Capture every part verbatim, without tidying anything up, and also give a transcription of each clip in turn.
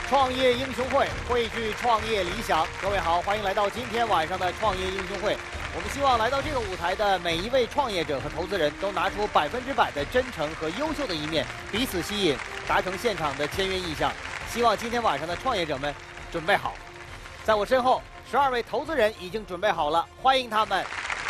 创业英雄会汇聚创业理想，各位好，欢迎来到今天晚上的创业英雄会。我们希望来到这个舞台的每一位创业者和投资人都拿出百分之百的真诚和优秀的一面，彼此吸引，达成现场的签约意向。希望今天晚上的创业者们准备好。在我身后，十二位投资人已经准备好了，欢迎他们。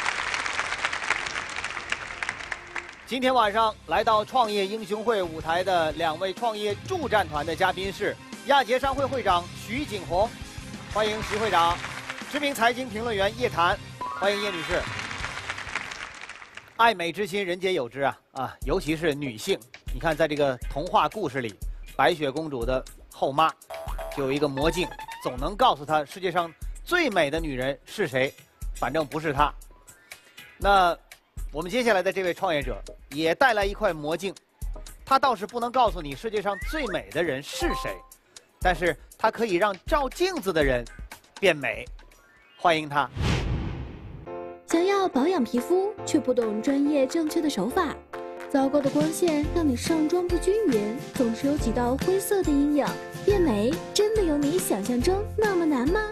今天晚上来到创业英雄会舞台的两位创业助战团的嘉宾是亚杰商会会长徐景红，欢迎徐会长；知名财经评论员叶檀，欢迎叶女士。爱美之心，人皆有之啊啊！尤其是女性，你看，在这个童话故事里，白雪公主的后妈就有一个魔镜，总能告诉她世界上最美的女人是谁，反正不是她。那我们接下来的这位创业者也带来一块魔镜，他倒是不能告诉你世界上最美的人是谁，但是他可以让照镜子的人变美。欢迎他。 想要保养皮肤，却不懂专业正确的手法，糟糕的光线让你上妆不均匀，总是有几道灰色的阴影，变美真的有你想象中那么难吗？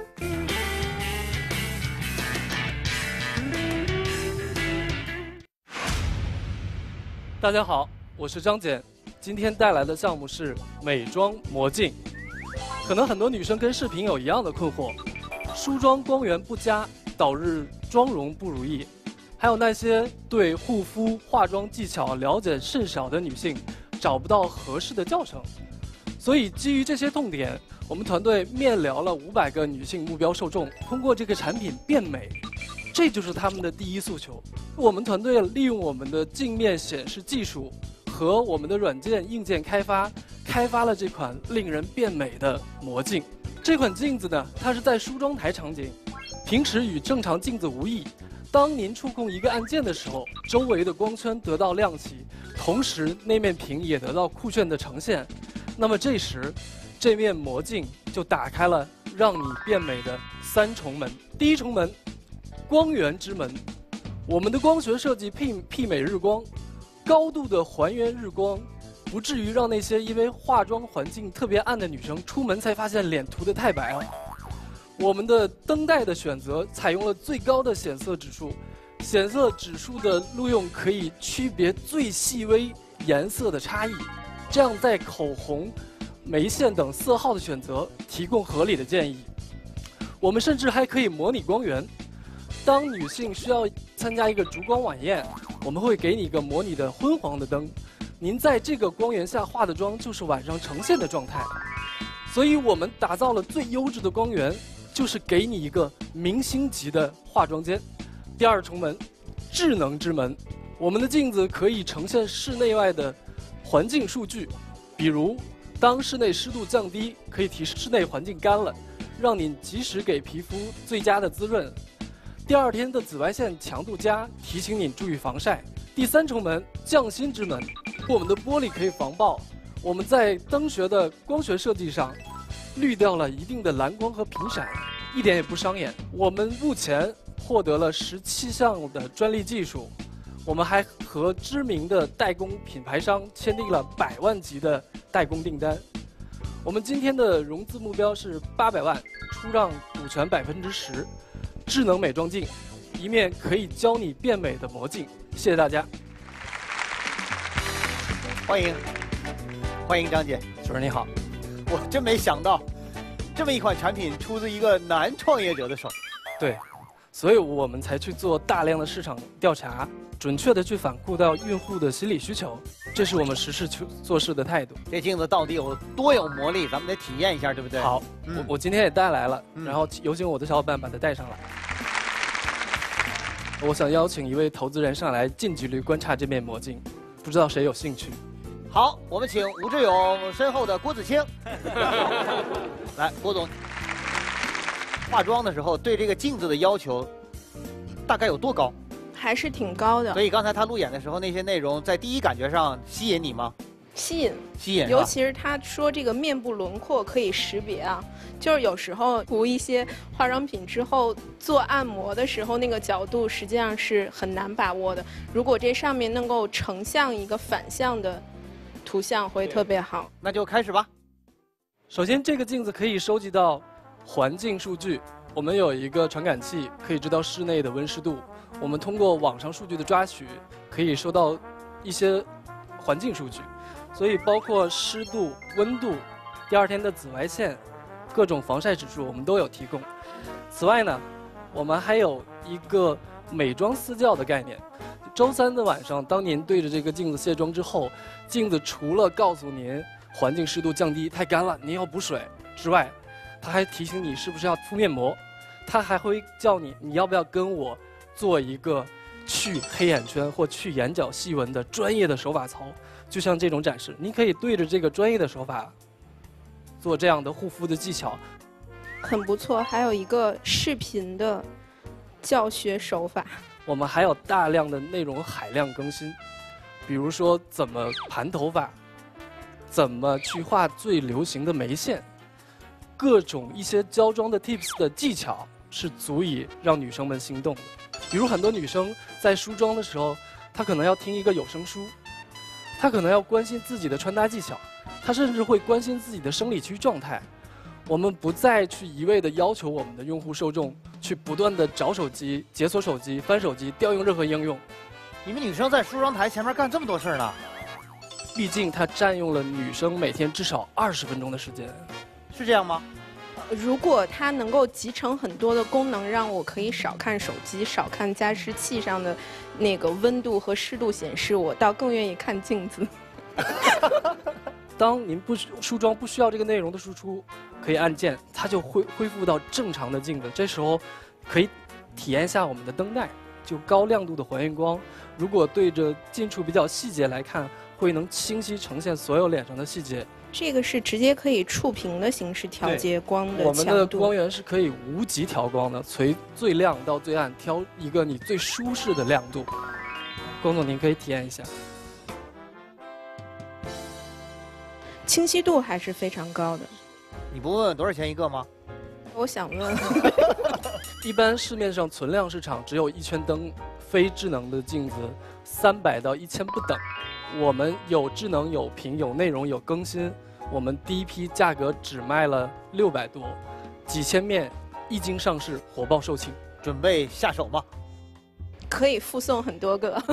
大家好，我是张简，今天带来的项目是美妆魔镜。可能很多女生跟视频有一样的困惑，梳妆光源不佳，导致妆容不如意；还有那些对护肤化妆技巧了解甚少的女性，找不到合适的教程。所以基于这些痛点，我们团队面聊了五百个女性目标受众，通过这个产品变美。这就是他们的第一诉求。我们团队利用我们的镜面显示技术和我们的软件硬件开发，开发了这款令人变美的魔镜。这款镜子呢，它是在梳妆台场景，平时与正常镜子无异。当您触控一个按键的时候，周围的光圈得到亮起，同时那面屏也得到酷炫的呈现。那么这时，这面魔镜就打开了让你变美的三重门。第一重门，光源之门。我们的光学设计媲媲美日光，高度的还原日光，不至于让那些因为化妆环境特别暗的女生出门才发现脸涂得太白了。我们的灯带的选择采用了最高的显色指数，显色指数的录用可以区别最细微颜色的差异，这样在口红、眉线等色号的选择提供合理的建议。我们甚至还可以模拟光源。当女性需要参加一个烛光晚宴，我们会给你一个模拟的昏黄的灯，您在这个光源下化的妆就是晚上呈现的状态。所以我们打造了最优质的光源，就是给你一个明星级的化妆间。第二重门，智能之门。我们的镜子可以呈现室内外的环境数据，比如当室内湿度降低，可以提示室内环境干了，让你及时给皮肤最佳的滋润。第二天的紫外线强度佳，提醒你注意防晒。第三重门，匠心之门。我们的玻璃可以防爆，我们在灯学的光学设计上滤掉了一定的蓝光和频闪，一点也不伤眼。我们目前获得了十七项的专利技术，我们还和知名的代工品牌商签订了百万级的代工订单。我们今天的融资目标是八百万，出让股权百分之十。智能美妆镜，一面可以教你变美的魔镜。谢谢大家。 欢迎，欢迎张姐。 主任你好。 我真没想到，这么一款产品出自一个男创业者的手。 对，所以我们才去做大量的市场调查，准确的去反顾到用户的心理需求，这是我们实事求做事的态度。 这镜子到底有多有魔力？咱们得体验一下，对不对？ 好，嗯、我我今天也带来了， 嗯、 然后有请我的小伙伴把它带上来。我想邀请一位投资人上来近距离观察这面魔镜，不知道谁有兴趣？ 好，我们请吴志勇身后的郭子清来，郭总，化妆的时候对这个镜子的要求大概有多高？ 还是挺高的。 所以刚才他路演的时候，那些内容在第一感觉上吸引你吗？ 吸引， 吸引。 尤其是他说这个面部轮廓可以识别啊，就是有时候涂一些化妆品之后做按摩的时候，那个角度实际上是很难把握的。如果这上面能够成像一个反向的图像，会特别好。 那就开始吧。 首先，这个镜子可以收集到环境数据，我们有一个传感器，可以知道室内的温湿度。我们通过网上数据的抓取，可以收到一些环境数据，所以包括湿度、温度、第二天的紫外线、各种防晒指数，我们都有提供。此外呢，我们还有一个美妆私教的概念。周三的晚上，当您对着这个镜子卸妆之后，镜子除了告诉您环境湿度降低、太干了，您要补水之外，它还提醒你是不是要敷面膜，它还会叫你你要不要跟我做一个去黑眼圈或去眼角细纹的专业的手法操。就像这种展示，您可以对着这个专业的手法做这样的护肤的技巧， 很不错。还有一个视频的教学手法。 我们还有大量的内容海量更新，比如说怎么盘头发，怎么去画最流行的眉线，各种一些胶妆的 tips 的技巧是足以让女生们心动的。比如很多女生在梳妆的时候，她可能要听一个有声书，她可能要关心自己的穿搭技巧，她甚至会关心自己的生理期状态。我们不再去一味的要求我们的用户受众去不断的找手机、解锁手机、翻手机、调用任何应用。 你们女生在梳妆台前面干这么多事儿呢？ 毕竟它占用了女生每天至少二十分钟的时间。 是这样吗？ 如果它能够集成很多的功能，让我可以少看手机、少看加湿器上的那个温度和湿度显示，我倒更愿意看镜子。 当您不梳妆不需要这个内容的输出，可以按键，它就会恢复到正常的镜子。这时候可以体验一下我们的灯带，就高亮度的还原光。如果对着近处比较细节来看，会能清晰呈现所有脸上的细节。 这个是直接可以触屏的形式调节光的强度。 我们的光源是可以无极调光的，从最亮到最暗，挑一个你最舒适的亮度。龚总，您可以体验一下。 清晰度还是非常高的。 你不问问多少钱一个吗？ 我想问。 一般市面上存量市场只有一圈灯，非智能的镜子三百到一千不等。我们有智能、有屏、有内容、有更新。我们第一批价格只卖了六百多，几千面一经上市，火爆售罄。 准备下手吗？ 可以附送很多个。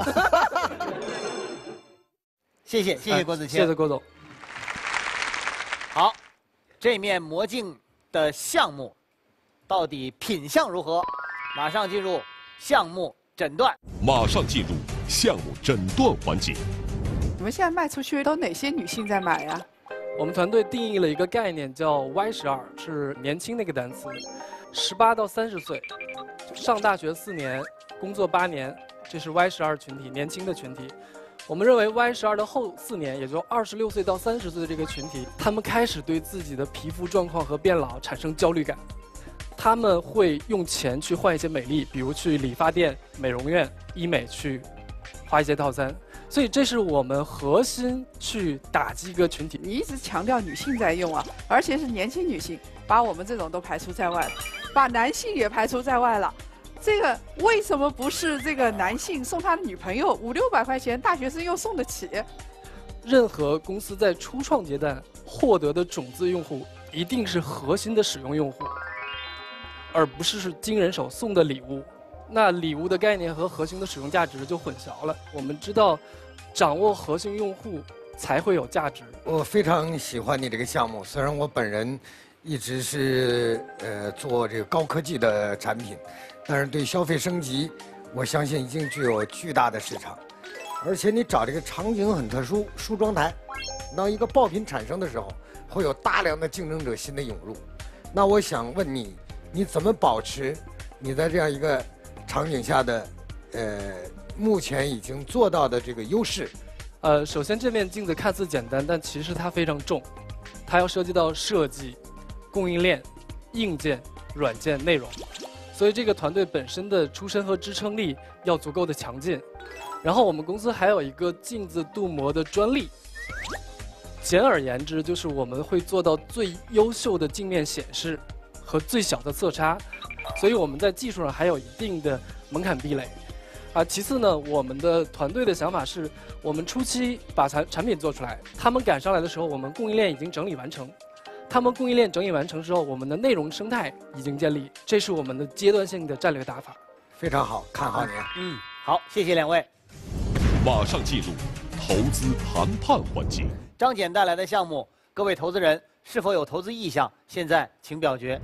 谢谢，谢谢郭子清。 谢谢郭总。 好，这面魔镜的项目到底品相如何？马上进入项目诊断。 马上进入项目诊断环节。 你们现在卖出去都哪些女性在买呀？ 我们团队定义了一个概念，叫 Y 十二，是年轻那个单词，十八到三十岁，上大学四年，工作八年，这是 Y 十二群体，年轻的群体。我们认为 Y 十二的后四年，也就二十六岁到三十岁的这个群体，他们开始对自己的皮肤状况和变老产生焦虑感，他们会用钱去换一些美丽，比如去理发店、美容院、医美去花一些套餐。所以这是我们核心去打击一个群体。 你一直强调女性在用啊，而且是年轻女性，把我们这种都排除在外了，把男性也排除在外了。这个为什么不是这个男性送他的女朋友五六百块钱，大学生又送得起？ 任何公司在初创阶段获得的种子用户，一定是核心的使用用户，而不是是经人手送的礼物。那礼物的概念和核心的使用价值就混淆了。我们知道，掌握核心用户才会有价值。 我非常喜欢你这个项目，虽然我本人一直是呃做这个高科技的产品。但是对消费升级，我相信已经具有巨大的市场，而且你找这个场景很特殊，梳妆台，当一个爆品产生的时候，会有大量的竞争者新的涌入。那我想问你，你怎么保持你在这样一个场景下的，呃，目前已经做到的这个优势？ 呃，首先这面镜子看似简单，但其实它非常重，它要涉及到设计、供应链、硬件、软件、内容。所以这个团队本身的出身和支撑力要足够的强劲，然后我们公司还有一个镜子镀膜的专利。简而言之，就是我们会做到最优秀的镜面显示和最小的色差，所以我们在技术上还有一定的门槛壁垒。啊，其次呢，我们的团队的想法是，我们初期把产产品做出来，他们赶上来的时候，我们供应链已经整理完成。 他们供应链整理完成之后，我们的内容生态已经建立，这是我们的阶段性的战略打法。 非常好，看好你。 嗯，好，谢谢两位。 马上进入投资谈判环节。 张简带来的项目，各位投资人是否有投资意向？现在请表决。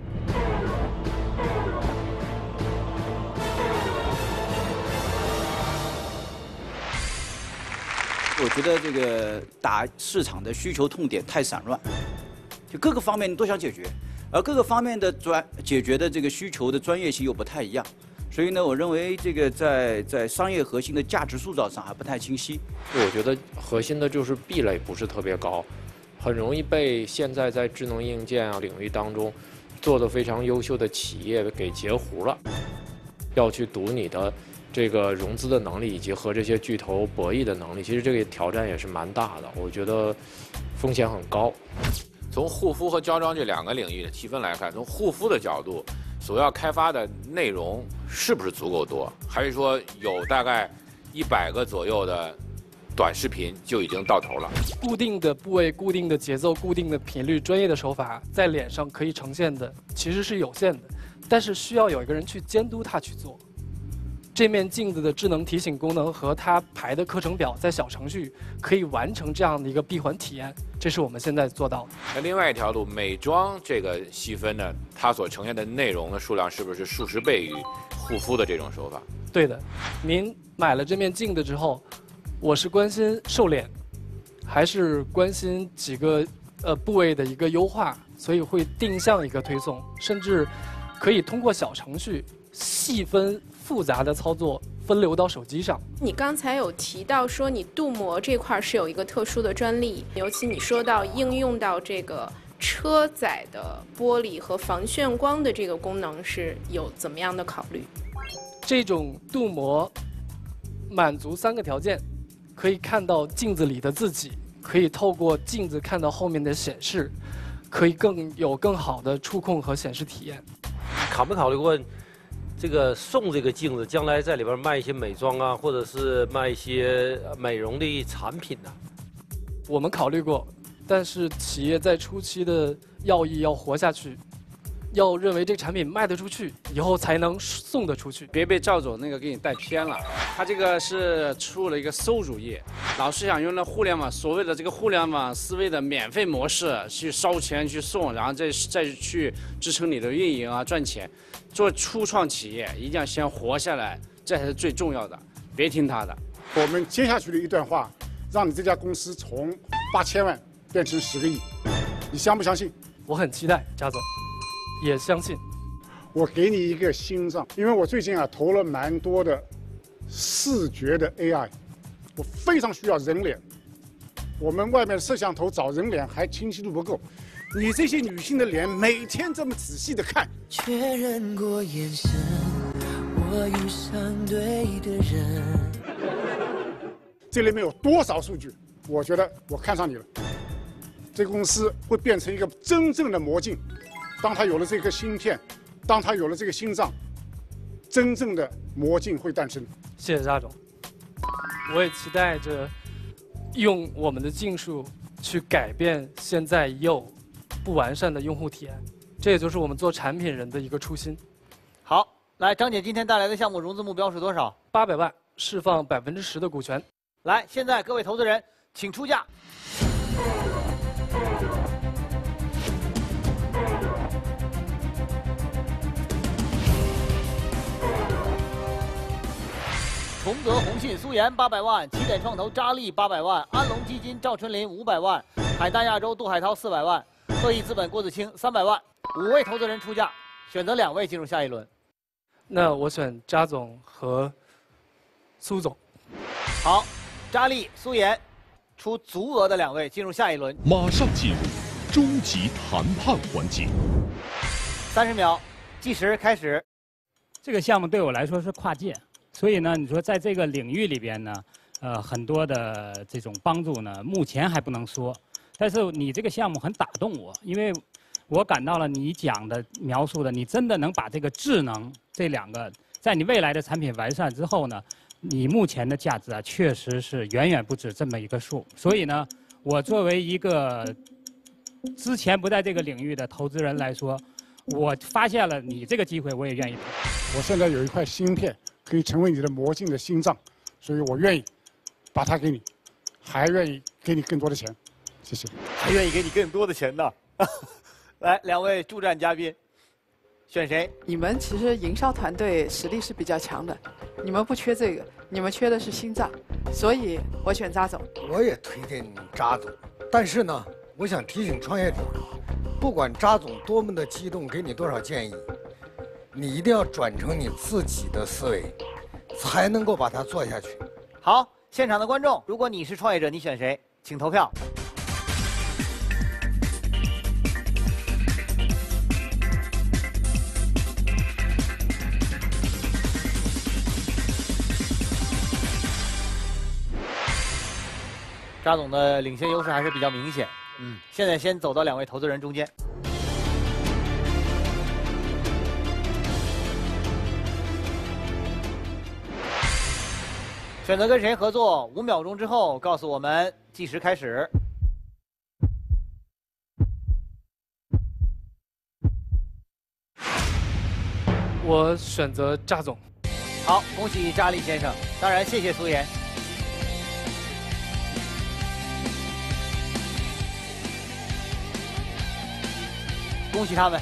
我觉得这个打市场的需求痛点太散乱，就各个方面都想解决，而各个方面的专解决的这个需求的专业性又不太一样，所以呢，我认为这个在在商业核心的价值塑造上还不太清晰。 我觉得核心的就是壁垒不是特别高，很容易被现在在智能硬件啊领域当中做得非常优秀的企业给截胡了，要去赌你的这个融资的能力以及和这些巨头博弈的能力，其实这个挑战也是蛮大的，我觉得风险很高。 从护肤和胶装这两个领域的细分来看，从护肤的角度，所要开发的内容是不是足够多？还是说有大概一百个左右的短视频就已经到头了？ 固定的部位、固定的节奏、固定的频率、专业的手法，在脸上可以呈现的其实是有限的，但是需要有一个人去监督它去做。这面镜子的智能提醒功能和它排的课程表，在小程序可以完成这样的一个闭环体验，这是我们现在做到的。 那另外一条路，美妆这个细分呢，它所呈现的内容的数量是不是数十倍于护肤的这种手法？ 对的，您买了这面镜子之后，我是关心瘦脸，还是关心几个呃部位的一个优化，所以会定向一个推送，甚至可以通过小程序细分复杂的操作分流到手机上。 你刚才有提到说你镀膜这块是有一个特殊的专利，尤其你说到应用到这个车载的玻璃和防眩光的这个功能是有怎么样的考虑？ 这种镀膜满足三个条件，可以看到镜子里的自己，可以透过镜子看到后面的显示，可以更有更好的触控和显示体验。 考没考虑过这个送这个镜子，将来在里边卖一些美妆啊，或者是卖一些美容的产品呢？ 我们考虑过，但是企业在初期的要义要活下去，要认为这个产品卖得出去，以后才能送得出去。 别被赵总那个给你带偏了，他这个是出了一个馊主意，老是想用那互联网所谓的这个互联网思维的免费模式去烧钱去送，然后再再去支撑你的运营啊赚钱。做初创企业一定要先活下来，这才是最重要的，别听他的。 我们接下去的一段话，让你这家公司从八千万变成十个亿，你相不相信？ 我很期待，贾总，也相信。 我给你一个心脏，因为我最近啊投了蛮多的视觉的 A I， 我非常需要人脸。我们外面的摄像头找人脸还清晰度不够。你这些女性的脸，每天这么仔细的看， 确认过眼神，我遇上对的人。 这里面有多少数据？我觉得我看上你了。这个公司会变成一个真正的魔镜。当它有了这颗芯片，当它有了这个心脏，真正的魔镜会诞生。 谢谢扎总，我也期待着用我们的技术去改变现在已有不完善的用户体验，这也就是我们做产品人的一个初心。 好，来，张姐今天带来的项目融资目标是多少？ 八百万，释放百分之十的股权。 来，现在各位投资人，请出价。崇德宏信苏研八百万，起点创投扎力八百万，安龙基金赵春林五百万，海大亚洲杜海涛四百万，鹤翼资本郭子清三百万。五位投资人出价，选择两位进入下一轮。 那我选扎总和苏总。 好，扎力、苏岩出足额的两位进入下一轮。 马上进入终极谈判环节。 三十秒，计时开始。 这个项目对我来说是跨界。所以呢，你说在这个领域里边呢，呃，很多的这种帮助呢，目前还不能说。但是你这个项目很打动我，因为我感到了你讲的、描述的，你真的能把这个智能这两个，在你未来的产品完善之后呢，你目前的价值啊，确实是远远不止这么一个数。所以呢，我作为一个之前不在这个领域的投资人来说，我发现了你这个机会，我也愿意投。 我现在有一块芯片可以成为你的魔镜的心脏，所以我愿意把它给你，还愿意给你更多的钱。谢谢。 还愿意给你更多的钱呢？来，两位助战嘉宾，选谁？ 你们其实营销团队实力是比较强的，你们不缺这个，你们缺的是心脏，所以我选扎总。 我也推荐扎总，但是呢，我想提醒创业者，不管扎总多么的激动，给你多少建议，你一定要转成你自己的思维，才能够把它做下去。 好，现场的观众，如果你是创业者，你选谁？请投票。扎总的领先优势还是比较明显。嗯，现在先走到两位投资人中间。选择跟谁合作，五秒钟之后告诉我们，计时开始。 我选择扎总。 好，恭喜扎力先生，当然谢谢苏妍。恭喜他们！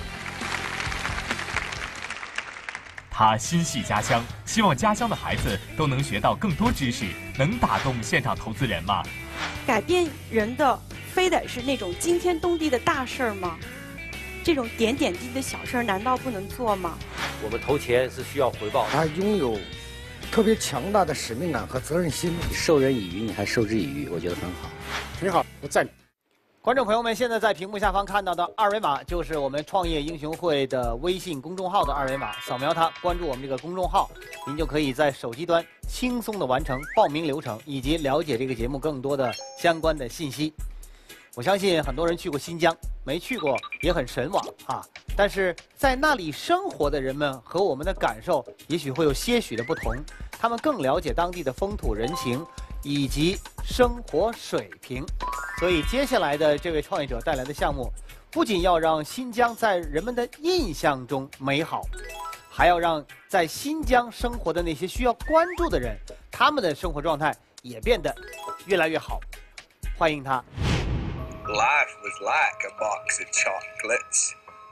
他心系家乡，希望家乡的孩子都能学到更多知识，能打动现场投资人吗？ 改变人的非得是那种惊天动地的大事儿吗？这种点点滴滴的小事儿难道不能做吗？ 我们投钱是需要回报。 他拥有特别强大的使命感和责任心。 授人以鱼，你还授之以渔，我觉得很好。 挺好，我赞你。 观众朋友们，现在在屏幕下方看到的二维码就是我们创业英雄会的微信公众号的二维码，扫描它，关注我们这个公众号，您就可以在手机端轻松的完成报名流程，以及了解这个节目更多的相关的信息。我相信很多人去过新疆，没去过也很神往啊，但是在那里生活的人们和我们的感受也许会有些许的不同，他们更了解当地的风土人情以及生活水平。所以接下来的这位创业者带来的项目，不仅要让新疆在人们的印象中美好，还要让在新疆生活的那些需要关注的人，他们的生活状态也变得越来越好。欢迎他。 Life was like a box of chocolates.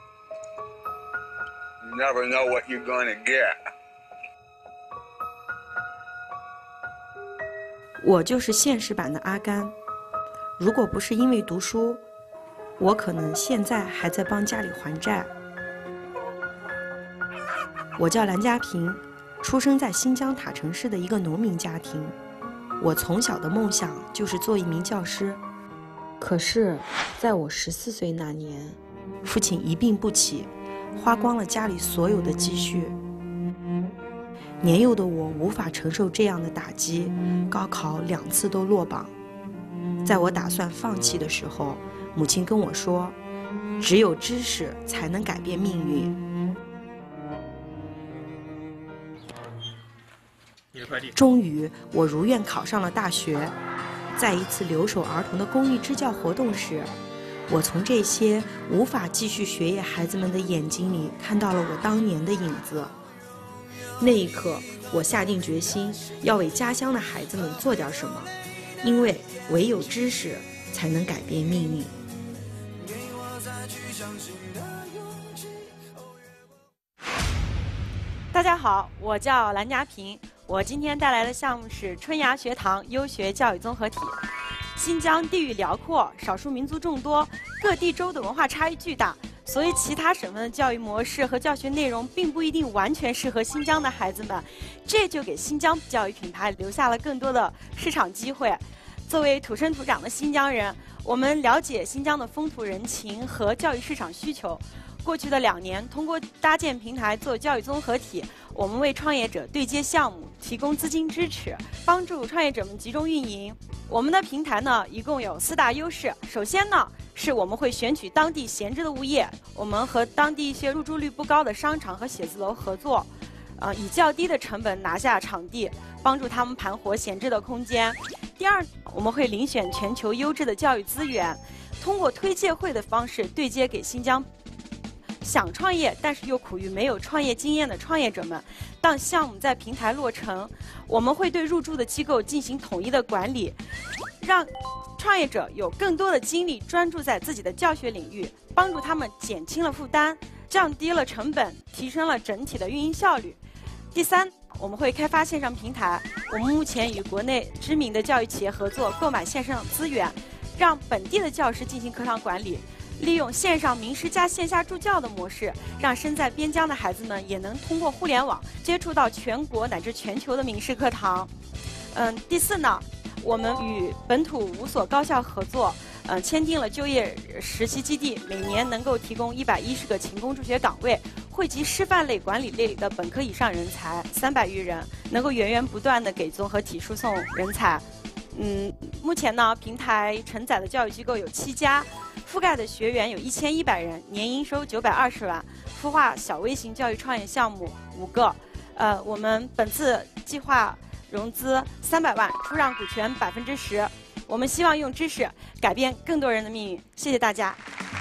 You never know what you're gonna get. 我就是现实版的阿甘。如果不是因为读书，我可能现在还在帮家里还债。我叫蓝家平，出生在新疆塔城市的一个农民家庭。我从小的梦想就是做一名教师。可是，在我十四岁那年，父亲一病不起，花光了家里所有的积蓄。年幼的我无法承受这样的打击，高考两次都落榜。在我打算放弃的时候，母亲跟我说，只有知识才能改变命运。终于，我如愿考上了大学。在一次留守儿童的公益支教活动时，我从这些无法继续学业孩子们的眼睛里看到了我当年的影子。那一刻，我下定决心要为家乡的孩子们做点什么，因为唯有知识才能改变命运。 大家好，我叫蓝家平，我今天带来的项目是春芽学堂优学教育综合体。新疆地域辽阔，少数民族众多，各地州的文化差异巨大，所以其他省份的教育模式和教学内容并不一定完全适合新疆的孩子们，这就给新疆教育品牌留下了更多的市场机会。作为土生土长的新疆人，我们了解新疆的风土人情和教育市场需求。过去的两年，通过搭建平台做教育综合体，我们为创业者对接项目，提供资金支持，帮助创业者们集中运营。我们的平台呢，一共有四大优势。首先呢，是我们会选取当地闲置的物业，我们和当地一些入住率不高的商场和写字楼合作，呃，以较低的成本拿下场地，帮助他们盘活闲置的空间。 第二，我们会遴选全球优质的教育资源，通过推介会的方式对接给新疆想创业但是又苦于没有创业经验的创业者们。当项目在平台落成，我们会对入驻的机构进行统一的管理，让创业者有更多的精力专注在自己的教学领域，帮助他们减轻了负担，降低了成本，提升了整体的运营效率。第三，我们会开发线上平台。我们目前与国内知名的教育企业合作，购买线上资源，让本地的教师进行课堂管理，利用线上名师加线下助教的模式，让身在边疆的孩子们也能通过互联网接触到全国乃至全球的名师课堂。嗯，第四呢，我们与本土五所高校合作，呃，签订了就业实习基地，每年能够提供一百一十个勤工助学岗位，惠及师范类、管理类的本科以上人才三百余人，能够源源不断的给综合体输送人才。嗯，目前呢，平台承载的教育机构有七家，覆盖的学员有一千一百人，年营收九百二十万，孵化小微型教育创业项目五个。呃，我们本次计划融资三百万，出让股权百分之十。我们希望用知识改变更多人的命运。谢谢大家。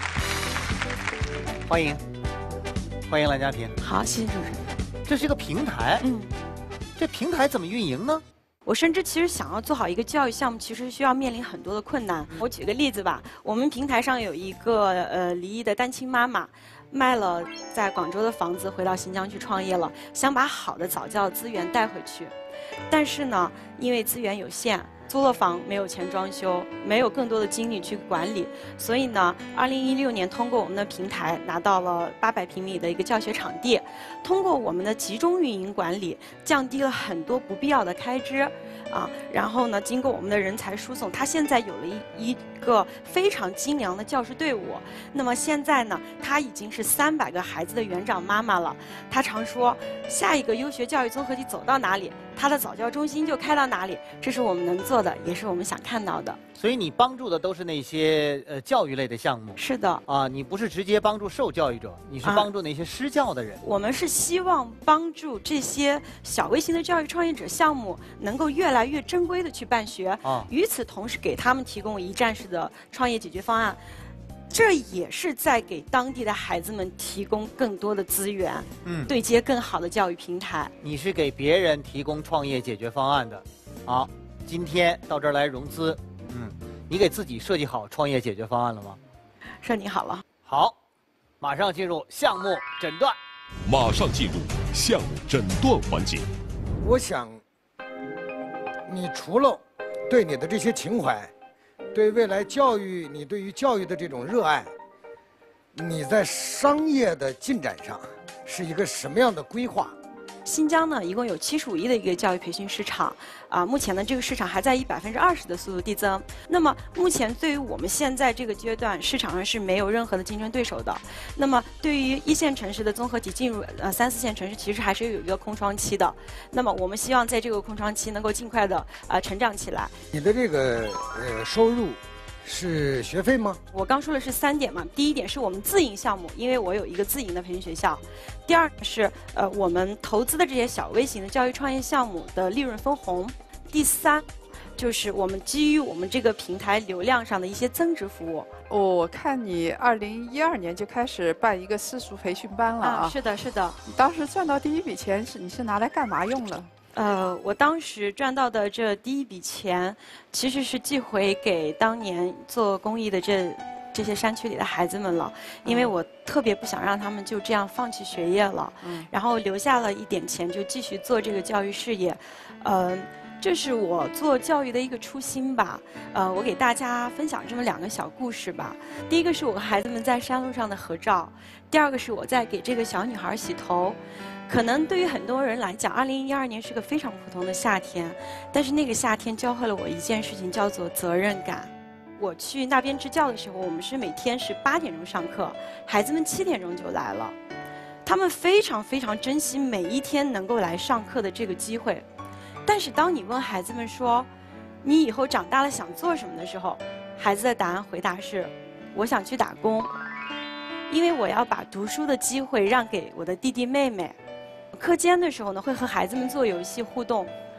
欢迎，欢迎蓝家平。 好，谢谢主持人。 这是一个平台，嗯，这平台怎么运营呢？ 我深知，其实想要做好一个教育项目，其实需要面临很多的困难。我举个例子吧，我们平台上有一个呃离异的单亲妈妈，卖了在广州的房子，回到新疆去创业了，想把好的早教资源带回去，但是呢，因为资源有限，租了房没有钱装修，没有更多的精力去管理，所以呢，二零一六年通过我们的平台拿到了八百平米的一个教学场地，通过我们的集中运营管理，降低了很多不必要的开支，啊，然后呢，经过我们的人才输送，他现在有了一一个非常精良的教师队伍。那么现在呢，他已经是三百个孩子的园长妈妈了。他常说，下一个优学教育综合体走到哪里，他的早教中心就开到哪里，这是我们能做的，也是我们想看到的。 所以你帮助的都是那些呃教育类的项目。 是的。 啊，你不是直接帮助受教育者，你是帮助那些施教的人。 啊、我们是希望帮助这些小微型的教育创业者项目能够越来越正规的去办学。啊。与此同时，给他们提供一站式的创业解决方案。这也是在给当地的孩子们提供更多的资源，嗯，对接更好的教育平台。 你是给别人提供创业解决方案的，好，今天到这儿来融资，嗯，你给自己设计好创业解决方案了吗？ 设计好了。 好，马上进入项目诊断。 马上进入项目诊断环节。 我想，你除了对你的这些情怀，对未来教育，你对于教育的这种热爱，你在商业的进展上是一个什么样的规划？ 新疆呢，一共有七十五亿的一个教育培训市场，啊，目前呢这个市场还在以百分之二十的速度递增。那么目前对于我们现在这个阶段，市场上是没有任何的竞争对手的。那么对于一线城市的综合体进入呃三四线城市，其实还是有一个空窗期的。那么我们希望在这个空窗期能够尽快的呃成长起来。 你的这个呃收入是学费吗？ 我刚说的是三点嘛，第一点是我们自营项目，因为我有一个自营的培训学校；第二是呃我们投资的这些小微型的教育创业项目的利润分红；第三就是我们基于我们这个平台流量上的一些增值服务。 哦，我看你二零一二年就开始办一个私塾培训班了啊！ 啊是的，是的。 你当时赚到第一笔钱是你是拿来干嘛用了？ 呃，我当时赚到的这第一笔钱，其实是寄回给当年做公益的这这些山区里的孩子们了，因为我特别不想让他们就这样放弃学业了，嗯，然后留下了一点钱，就继续做这个教育事业，呃，这是我做教育的一个初心吧。呃，我给大家分享这么两个小故事吧。第一个是我和孩子们在山路上的合照，第二个是我在给这个小女孩洗头。可能对于很多人来讲，二零一二年是个非常普通的夏天，但是那个夏天教会了我一件事情，叫做责任感。我去那边支教的时候，我们是每天是八点钟上课，孩子们七点钟就来了，他们非常非常珍惜每一天能够来上课的这个机会。但是当你问孩子们说，你以后长大了想做什么的时候，孩子的答案回答是，我想去打工，因为我要把读书的机会让给我的弟弟妹妹。课间的时候呢，会和孩子们做游戏互动。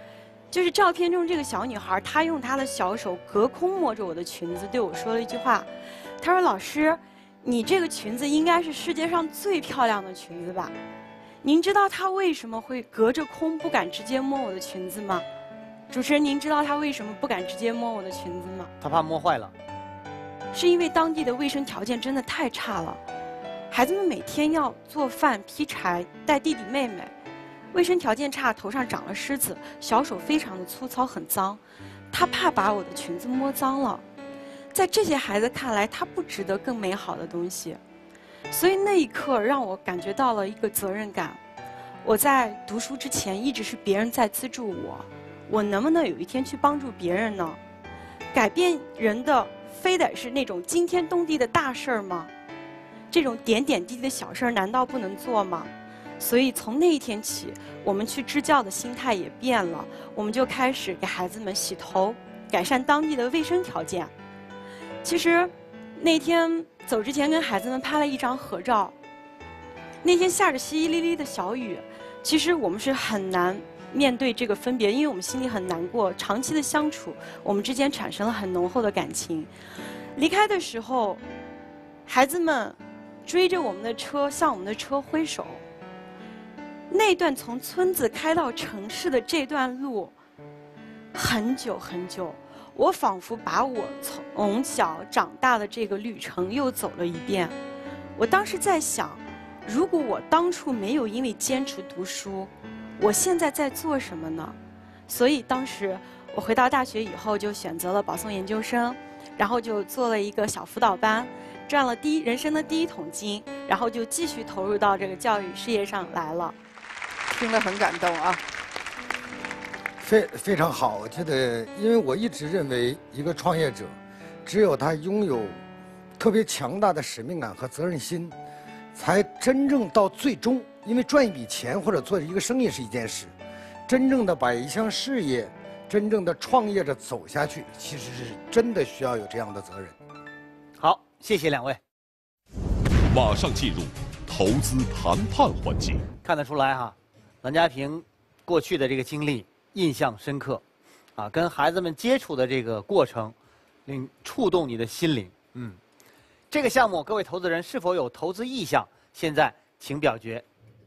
就是照片中这个小女孩，她用她的小手隔空摸着我的裙子，对我说了一句话。她说：“老师，你这个裙子应该是世界上最漂亮的裙子吧？您知道她为什么会隔着空不敢直接摸我的裙子吗？主持人，您知道她为什么不敢直接摸我的裙子吗？ 她怕摸坏了。 是因为当地的卫生条件真的太差了，孩子们每天要做饭、劈柴、带弟弟妹妹。”卫生条件差，头上长了虱子，小手非常的粗糙，很脏。他怕把我的裙子摸脏了。在这些孩子看来，他不值得更美好的东西。所以那一刻让我感觉到了一个责任感。我在读书之前一直是别人在资助我，我能不能有一天去帮助别人呢？改变人的非得是那种惊天动地的大事儿吗？这种点点滴滴的小事儿难道不能做吗？所以从那一天起，我们去支教的心态也变了，我们就开始给孩子们洗头，改善当地的卫生条件。其实那天走之前跟孩子们拍了一张合照。那天下着淅淅沥沥的小雨，其实我们是很难面对这个分别，因为我们心里很难过。长期的相处，我们之间产生了很浓厚的感情。离开的时候，孩子们追着我们的车，向我们的车挥手。那段从村子开到城市的这段路，很久很久，我仿佛把我从小长大的这个旅程又走了一遍。我当时在想，如果我当初没有因为坚持读书，我现在在做什么呢？所以当时我回到大学以后，就选择了保送研究生，然后就做了一个小辅导班，赚了第一人生的第一桶金，然后就继续投入到这个教育事业上来了。 听了很感动啊， 非非常好。我觉得，因为我一直认为，一个创业者，只有他拥有特别强大的使命感和责任心，才真正到最终，因为赚一笔钱或者做一个生意是一件事，真正的把一项事业，真正的创业者走下去，其实是真的需要有这样的责任。 好，谢谢两位。 马上进入投资谈判环节。 看得出来哈，蓝家平过去的这个经历印象深刻，啊，跟孩子们接触的这个过程，令触动你的心灵。嗯，这个项目各位投资人是否有投资意向？现在请表决。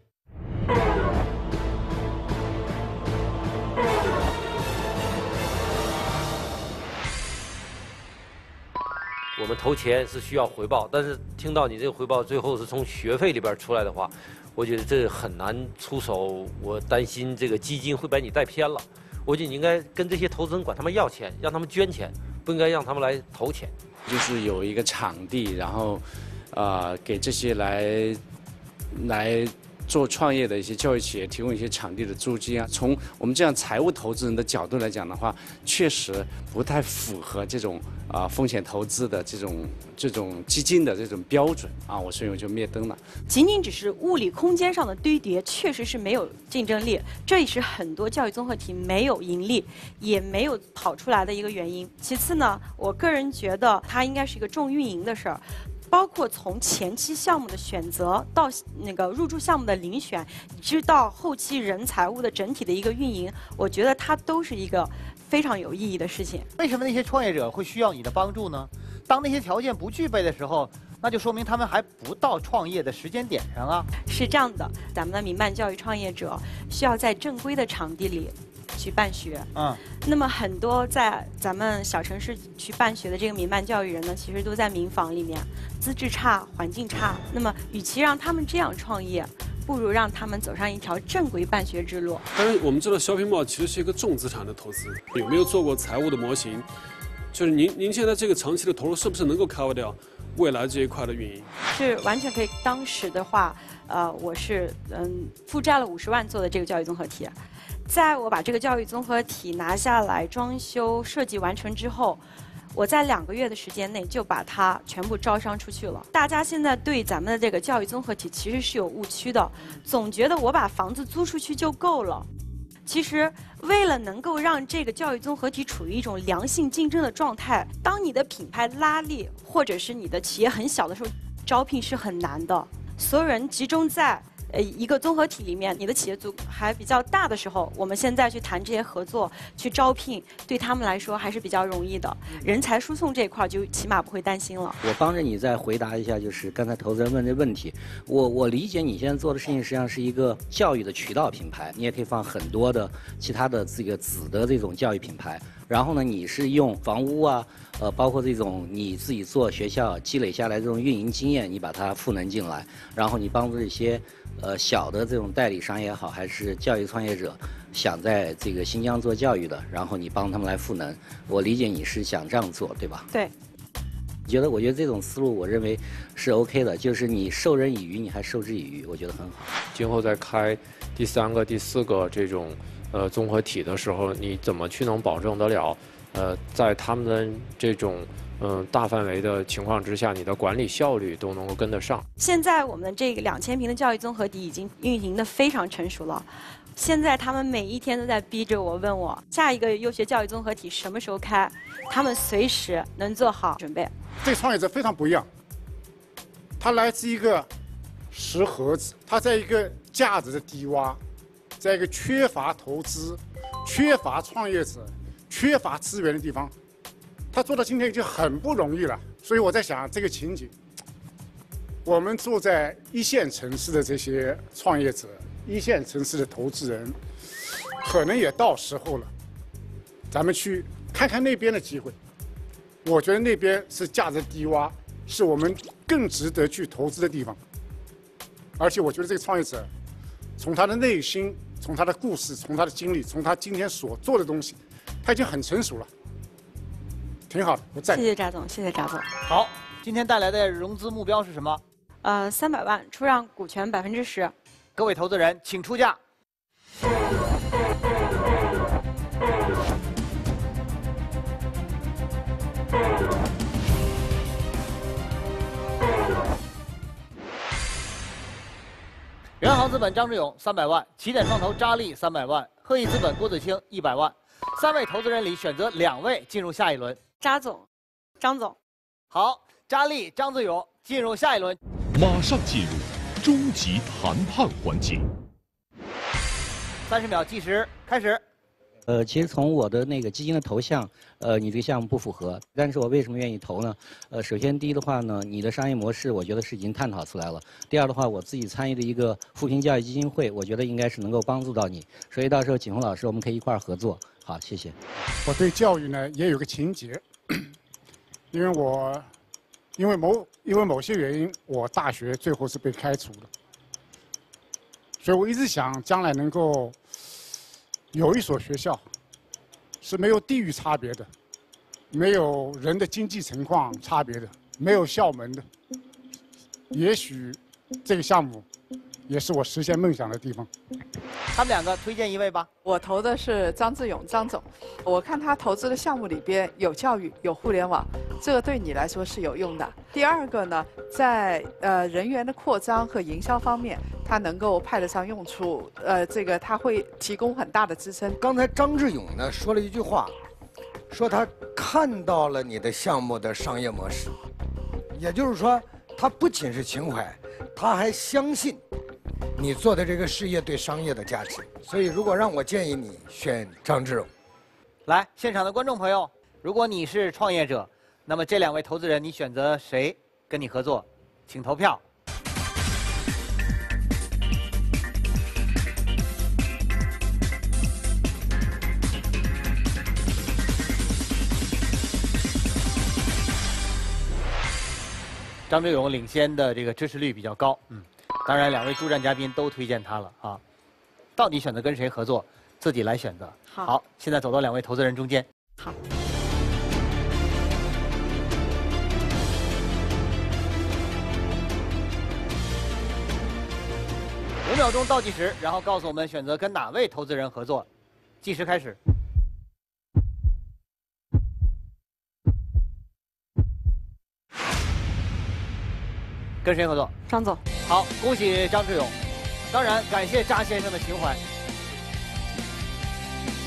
我们投钱是需要回报，但是听到你这个回报最后是从学费里边出来的话，我觉得这很难出手。我担心这个基金会把你带偏了。我觉得你应该跟这些投资人管他们要钱，让他们捐钱，不应该让他们来投钱。 就是有一个场地，然后，呃，给这些来来做创业的一些教育企业提供一些场地的租金啊。从我们这样财务投资人的角度来讲的话，确实不太符合这种啊、呃、风险投资的这种这种基金的这种标准啊，我所以我就灭灯了。 仅仅只是物理空间上的堆叠，确实是没有竞争力，这也是很多教育综合体没有盈利，也没有跑出来的一个原因。其次呢，我个人觉得它应该是一个重运营的事儿。包括从前期项目的选择到那个入驻项目的遴选，以至到后期人财物的整体的一个运营，我觉得它都是一个非常有意义的事情。 为什么那些创业者会需要你的帮助呢？当那些条件不具备的时候，那就说明他们还不到创业的时间点上啊。 是这样的，咱们的民办教育创业者需要在正规的场地里去办学，嗯，那么很多在咱们小城市去办学的这个民办教育人呢，其实都在民房里面，资质差，环境差。那么，与其让他们这样创业，不如让他们走上一条正规办学之路。 但是我们知道 shopping mall 其实是一个重资产的投资，有没有做过财务的模型？就是您您现在这个长期的投入是不是能够 cover 掉未来这一块的运营？ 是完全可以。当时的话，呃，我是嗯负债了五十万做的这个教育综合体。在我把这个教育综合体拿下来、装修设计完成之后，我在两个月的时间内就把它全部招商出去了。大家现在对咱们的这个教育综合体其实是有误区的，总觉得我把房子租出去就够了。其实，为了能够让这个教育综合体处于一种良性竞争的状态，当你的品牌拉力或者是你的企业很小的时候，招聘是很难的。所有人集中在呃一个综合体里面，你的企业组还比较大的时候，我们现在去谈这些合作、去招聘，对他们来说还是比较容易的。人才输送这一块就起码不会担心了。 我帮着你再回答一下，就是刚才投资人问的问题。我我理解你现在做的事情实际上是一个教育的渠道品牌，你也可以放很多的其他的这个子的这种教育品牌。然后呢，你是用房屋啊，呃，包括这种你自己做学校积累下来这种运营经验，你把它赋能进来，然后你帮助这些呃小的这种代理商也好，还是教育创业者想在这个新疆做教育的，然后你帮他们来赋能。我理解你是想这样做，对吧？ 对。 觉得我觉得这种思路，我认为是 OK 的，就是你授人以鱼，你还授之以渔，我觉得很好。 今后再开第三个、第四个这种呃综合体的时候，你怎么去能保证得了？呃，在他们的这种嗯、呃、大范围的情况之下，你的管理效率都能够跟得上。 现在我们这个两千平的教育综合体已经运行的非常成熟了。现在他们每一天都在逼着我，问我下一个优学教育综合体什么时候开，他们随时能做好准备。 这个创业者非常不一样，他来自一个石盒子，他在一个价值的低洼，在一个缺乏投资、缺乏创业者、缺乏资源的地方，他做到今天已经很不容易了。所以我在想，这个情景，我们住在一线城市的这些创业者、一线城市的投资人，可能也到时候了，咱们去看看那边的机会。我觉得那边是价值低洼，是我们更值得去投资的地方。而且我觉得这个创业者，从他的内心、从他的故事、从他的经历、从他今天所做的东西，他已经很成熟了，挺好的。我赞。 谢谢翟总，谢谢翟总。 好，今天带来的融资目标是什么？ 呃，三百万，出让股权百分之十。 各位投资人，请出价。元航资本张志勇三百万，起点创投扎力三百万，鹤翼资本郭子清一百万。三位投资人里选择两位进入下一轮。 扎总，张总。 好，扎力、张志勇进入下一轮。 马上进入终极谈判环节。 三十秒计时开始。 呃，其实从我的那个基金的投向，呃，你这个项目不符合。但是我为什么愿意投呢？呃，首先第一的话呢，你的商业模式我觉得是已经探讨出来了。第二的话，我自己参与的一个扶贫教育基金会，我觉得应该是能够帮助到你。所以到时候景洪老师，我们可以一块儿合作。好，谢谢。 我对教育呢也有个情节，因为我因为某因为某些原因，我大学最后是被开除的，所以我一直想将来能够有一所学校是没有地域差别的，没有人的经济情况差别的，没有校门的。也许这个项目也是我实现梦想的地方。 他们两个推荐一位吧。 我投的是张志勇张总，我看他投资的项目里边有教育，有互联网，这个对你来说是有用的。第二个呢，在呃人员的扩张和营销方面，他能够派得上用处，呃，这个他会提供很大的支撑。 刚才张志勇呢说了一句话，说他看到了你的项目的商业模式，也就是说，他不仅是情怀，他还相信你做的这个事业对商业的价值。所以，如果让我建议你选张志勇。 来，现场的观众朋友，如果你是创业者，那么这两位投资人，你选择谁跟你合作？请投票。张志勇领先的这个支持率比较高，嗯，当然两位助战嘉宾都推荐他了啊。到底选择跟谁合作，自己来选择。 好， 好，现在走到两位投资人中间。 好。 五秒钟倒计时，然后告诉我们选择跟哪位投资人合作。计时开始。跟谁合作？ 张总。 好，恭喜张志勇。当然，感谢扎先生的情怀。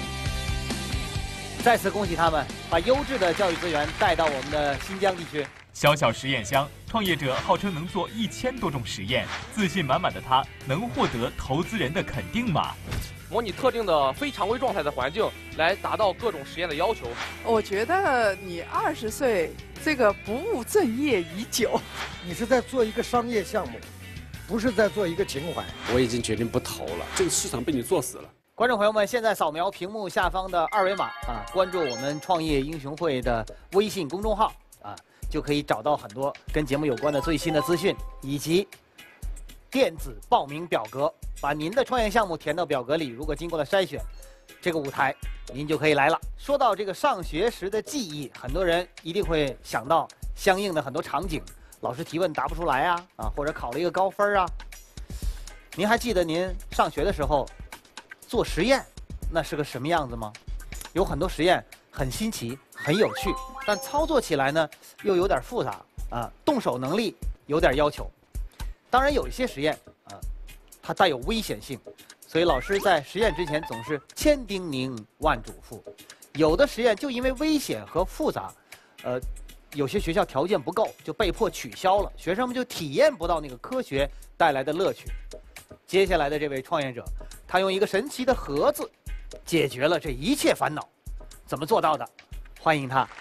再次恭喜他们，把优质的教育资源带到我们的新疆地区。 小小实验箱，创业者号称能做一千多种实验，自信满满的他能获得投资人的肯定吗？ 模拟特定的非常规状态的环境，来达到各种实验的要求。 我觉得你二十岁这个不务正业已久， 你是在做一个商业项目，不是在做一个情怀。 我已经决定不投了，这个市场被你做死了。 观众朋友们，现在扫描屏幕下方的二维码啊，关注我们创业英雄会的微信公众号啊，就可以找到很多跟节目有关的最新的资讯，以及电子报名表格，把您的创业项目填到表格里。如果经过了筛选，这个舞台您就可以来了。说到这个上学时的记忆，很多人一定会想到相应的很多场景，老师提问答不出来啊，啊，或者考了一个高分啊。您还记得您上学的时候做实验，那是个什么样子吗？有很多实验很新奇、很有趣，但操作起来呢又有点复杂啊，动手能力有点要求。当然有一些实验啊，它带有危险性，所以老师在实验之前总是千叮咛万嘱咐。有的实验就因为危险和复杂，呃，有些学校条件不够，就被迫取消了，学生们就体验不到那个科学带来的乐趣。接下来的这位创业者，他用一个神奇的盒子解决了这一切烦恼，怎么做到的？欢迎他。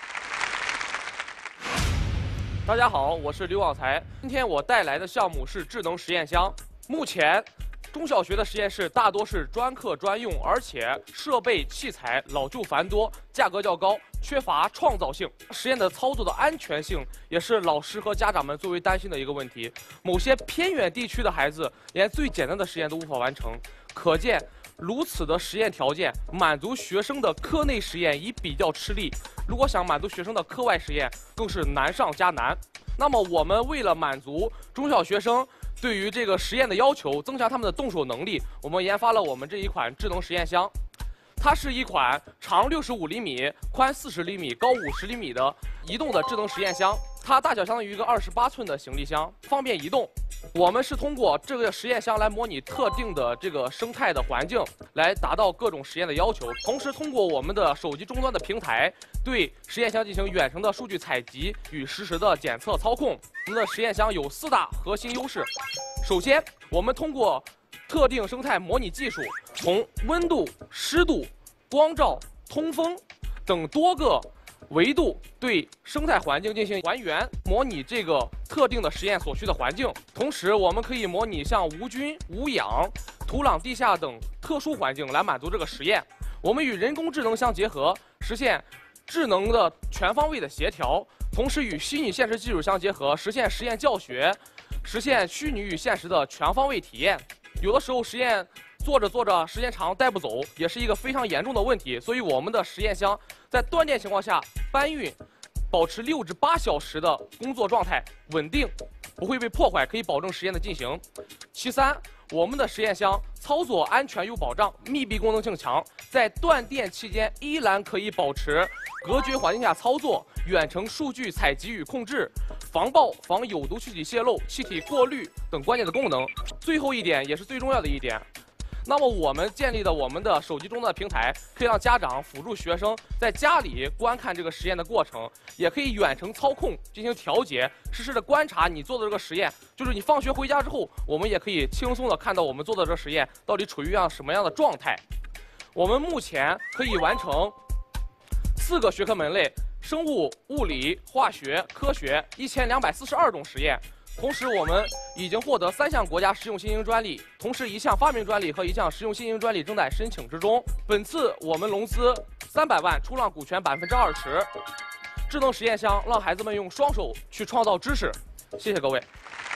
大家好，我是刘广才。今天我带来的项目是智能实验箱。目前，中小学的实验室大多是专课专用，而且设备器材老旧繁多，价格较高，缺乏创造性。实验的操作的安全性也是老师和家长们最为担心的一个问题。某些偏远地区的孩子连最简单的实验都无法完成，可见如此的实验条件，满足学生的课内实验已比较吃力。如果想满足学生的课外实验，更是难上加难。那么，我们为了满足中小学生对于这个实验的要求，增强他们的动手能力，我们研发了我们这一款智能实验箱。它是一款长六十五厘米、宽四十厘米、高五十厘米的移动的智能实验箱。它大小相当于一个二十八寸的行李箱，方便移动。我们是通过这个实验箱来模拟特定的这个生态的环境，来达到各种实验的要求。同时，通过我们的手机终端的平台，对实验箱进行远程的数据采集与实时的检测操控。我们的实验箱有四大核心优势。首先，我们通过特定生态模拟技术，从温度、湿度、光照、通风等多个维度对生态环境进行还原，模拟这个特定的实验所需的环境。同时，我们可以模拟像无菌、无氧、土壤、地下等特殊环境来满足这个实验。我们与人工智能相结合，实现智能的全方位的协调，同时与虚拟现实技术相结合，实现实验教学，实现虚拟与现实的全方位体验。有的时候实验做着做着时间长带不走，也是一个非常严重的问题。所以我们的实验箱在断电情况下搬运，保持六至八小时的工作状态稳定，不会被破坏，可以保证实验的进行。其三，我们的实验箱操作安全有保障，密闭功能性强，在断电期间依然可以保持隔绝环境下操作，远程数据采集与控制，防爆、防有毒气体泄漏、气体过滤等关键的功能。最后一点也是最重要的一点，那么我们建立的我们的手机终端的平台，可以让家长辅助学生在家里观看这个实验的过程，也可以远程操控进行调节，实时的观察你做的这个实验。就是你放学回家之后，我们也可以轻松的看到我们做的这个实验到底处于样什么样的状态。我们目前可以完成四个学科门类：生物、物理、化学、科学，一千两百四十二种实验。同时，我们已经获得三项国家实用新型专利，同时一项发明专利和一项实用新型专利正在申请之中。本次我们融资三百万，出让股权百分之二十。智能实验箱让孩子们用双手去创造知识。谢谢各位。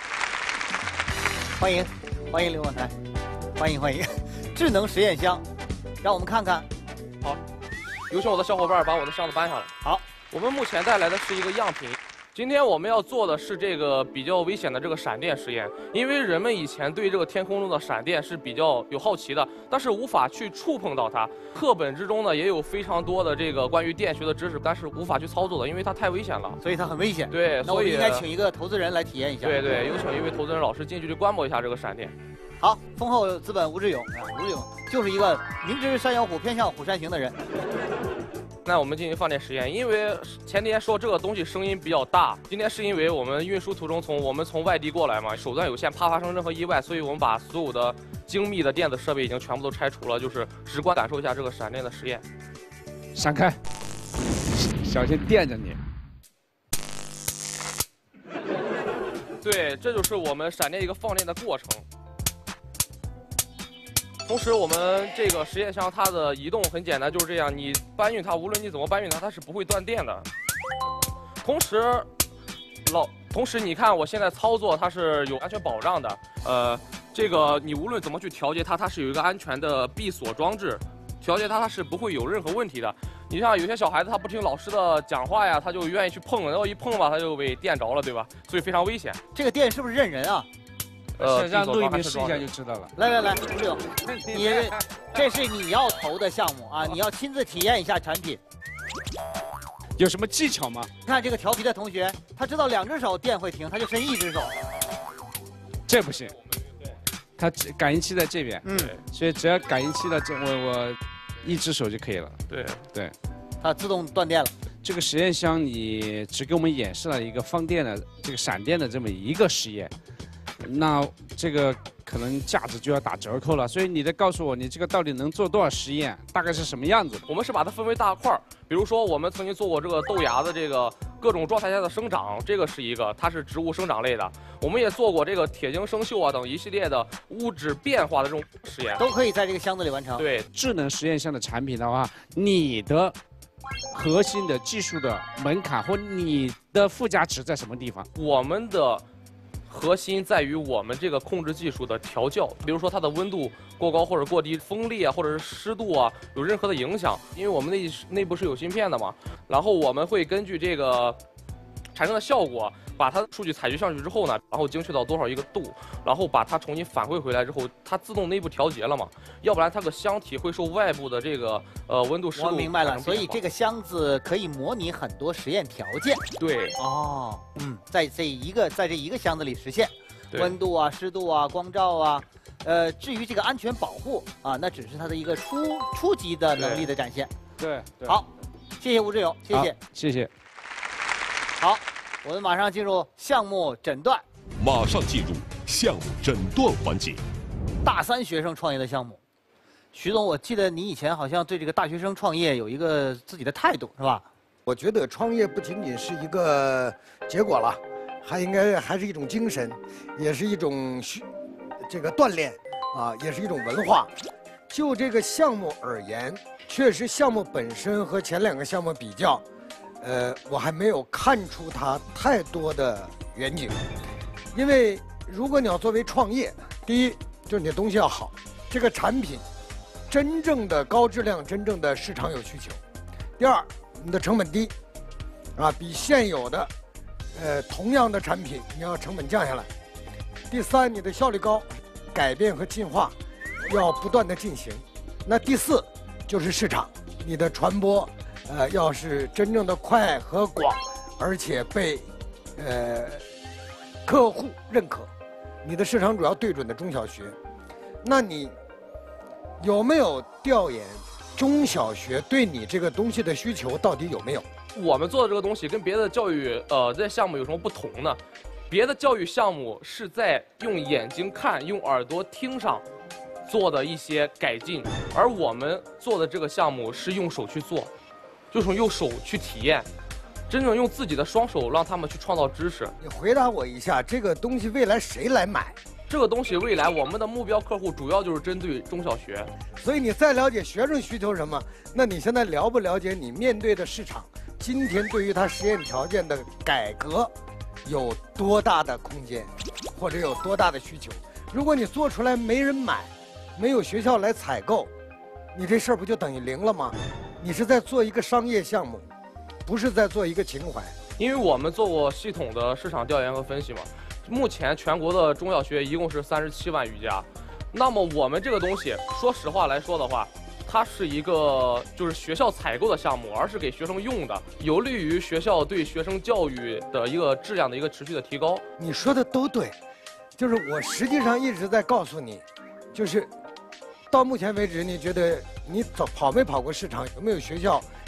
欢迎，欢迎刘广才，欢迎欢迎。智能实验箱，让我们看看。 好，有请我的小伙伴把我的箱子搬上来。 好， 我们目前带来的是一个样品。今天我们要做的是这个比较危险的这个闪电实验，因为人们以前对这个天空中的闪电是比较有好奇的，但是无法去触碰到它。课本之中呢也有非常多的这个关于电学的知识，但是无法去操作的，因为它太危险了。 所以它很危险。 对， 那我们所以应该请一个投资人来体验一下。 对对，有请一位投资人老师近距离观摩一下这个闪电。 好，丰厚资本吴志勇啊，吴志勇就是一个明知山有虎，偏向虎山行的人。 那我们进行放电实验，因为前天说这个东西声音比较大，今天是因为我们运输途中从我们从外地过来嘛，手段有限，怕发生任何意外，所以我们把所有的精密的电子设备已经全部都拆除了，就是直观感受一下这个闪电的实验。 闪开，小心电着你。 对，这就是我们闪电一个放电的过程。同时，我们这个实验箱它的移动很简单，就是这样，你搬运它，无论你怎么搬运它，它是不会断电的。同时，老同时你看我现在操作它是有安全保障的，呃，这个你无论怎么去调节它，它是有一个安全的闭锁装置，调节它它是不会有任何问题的。你像有些小孩子他不听老师的讲话呀，他就愿意去碰，然后一碰吧他就被电着了，对吧？所以非常危险。 这个电是不是认人啊？ 呃， 让陆一鸣试一下就知道了。 来来来，吴柳，你这是你要投的项目啊，你要亲自体验一下产品。 有什么技巧吗？ 看这个调皮的同学，他知道两只手电会停，他就伸一只手。 这不行，它感应器在这边， 嗯， 所以只要感应器的这我我一只手就可以了。 对对， 它自动断电了。 这个实验箱你只给我们演示了一个放电的这个闪电的这么一个实验。那这个可能价值就要打折扣了，所以你得告诉我，你这个到底能做多少实验，大概是什么样子？ 我们是把它分为大块儿，比如说我们曾经做过这个豆芽的这个各种状态下的生长，这个是一个，它是植物生长类的。我们也做过这个铁晶生锈啊等一系列的物质变化的这种实验， 都可以在这个箱子里完成。 对， 智能实验箱的产品的话，你的核心的技术的门槛或你的附加值在什么地方？ 我们的核心在于我们这个控制技术的调教，比如说它的温度过高或者过低，风力啊或者是湿度啊有任何的影响，因为我们内内部是有芯片的嘛，然后我们会根据这个产生的效果，把它数据采集上去之后呢，然后精确到多少一个度，然后把它重新返回回来之后，它自动内部调节了嘛，要不然它个箱体会受外部的这个呃温度湿度。 我明白了，所以这个箱子可以模拟很多实验条件。 对。 哦，嗯，在这一个在这一个箱子里实现，温度啊、湿度啊、光照啊，呃，至于这个安全保护啊，那只是它的一个初初级的能力的展现。 对。对好，谢谢吴志友，谢谢。 谢谢。 好，我们马上进入项目诊断。 马上进入项目诊断环节。 大三学生创业的项目，徐总，我记得你以前好像对这个大学生创业有一个自己的态度，是吧？ 我觉得创业不仅仅是一个结果了，还应该还是一种精神，也是一种这个锻炼啊，也是一种文化。就这个项目而言，确实项目本身和前两个项目比较，呃，我还没有看出它太多的远景。因为如果你要作为创业，第一就是你的东西要好，这个产品真正的高质量，真正的市场有需求。第二，你的成本低，啊，比现有的呃同样的产品你要成本降下来。第三，你的效率高，改变和进化要不断的进行。那第四就是市场，你的传播呃要是真正的快和广，而且被呃客户认可。你的市场主要对准的中小学，那你有没有调研中小学对你这个东西的需求到底有没有？ 我们做的这个东西跟别的教育呃这项目有什么不同呢？别的教育项目是在用眼睛看、用耳朵听上做的一些改进，而我们做的这个项目是用手去做，就是用手去体验，真正用自己的双手让他们去创造知识。 你回答我一下，这个东西未来谁来买？ 这个东西未来我们的目标客户主要就是针对中小学。 所以你再了解学生需求是什么，那你现在了不了解你面对的市场今天对于它实验条件的改革有多大的空间，或者有多大的需求？如果你做出来没人买，没有学校来采购，你这事儿不就等于零了吗？你是在做一个商业项目，不是在做一个情怀。 因为我们做过系统的市场调研和分析嘛，目前全国的中小学一共是三十七万余家，那么我们这个东西，说实话来说的话，它是一个就是学校采购的项目，而是给学生用的，有利于学校对学生教育的一个质量的一个持续的提高。 你说的都对，就是我实际上一直在告诉你，就是到目前为止，你觉得你走跑没跑过市场，有没有学校